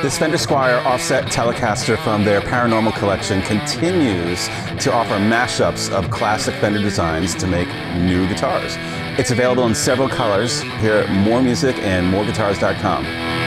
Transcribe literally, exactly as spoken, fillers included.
This Fender Squier Offset Telecaster from their Paranormal collection continues to offer mashups of classic Fender designs to make new guitars. It's available in several colors here at more music and more guitars dot com.